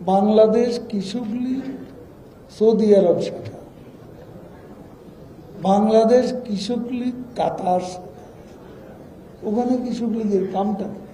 বাংলাদেশ কৃষক লীগ সৌদি আরব শাখা, বাংলাদেশ কৃষক লীগ কাতার শাখা। ওখানে কৃষক লীগের কামটা